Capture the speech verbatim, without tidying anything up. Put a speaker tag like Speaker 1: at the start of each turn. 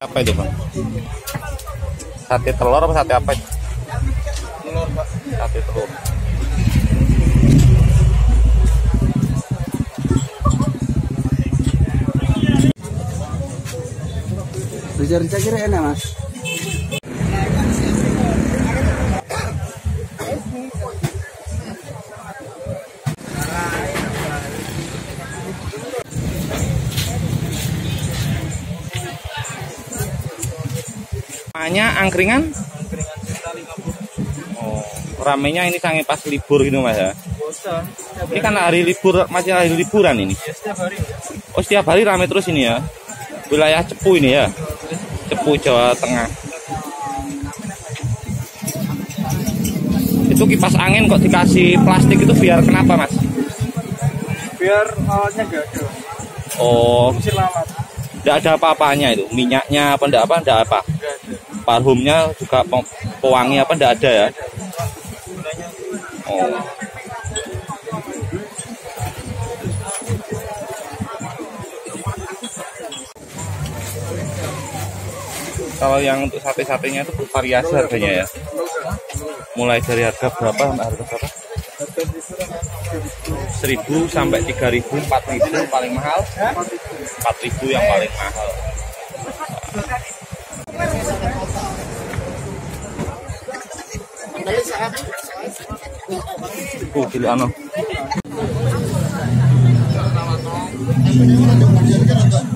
Speaker 1: Apa itu Bang? Sate telur apa sate apa?
Speaker 2: Telur Pak.
Speaker 1: Sate telur.
Speaker 2: Rica-rica kira enak Mas.
Speaker 1: Namanya angkringan? Oh, ramenya ini sangat pas libur gitu Mas ya? Ini kan hari libur, masih hari liburan ini? Oh setiap hari rame terus ini ya? Wilayah Cepu ini ya? Cepu Jawa Tengah. Itu kipas angin kok dikasih plastik itu biar kenapa Mas?
Speaker 2: Biar awalnya gak ada.
Speaker 1: Oh,
Speaker 2: Selamat.
Speaker 1: tidak ada apa-apanya itu, minyaknya apa enggak apa enggak apa? Parfumnya juga pewangi apa enggak ada ya? Oh. Kalau yang untuk sate-satenya itu variasi harganya ya. Mulai dari harga berapa sampai harga berapa? seribu sampai tiga ribu, empat ribu paling mahal. empat ribu yang paling mahal. Uh, pilih ano.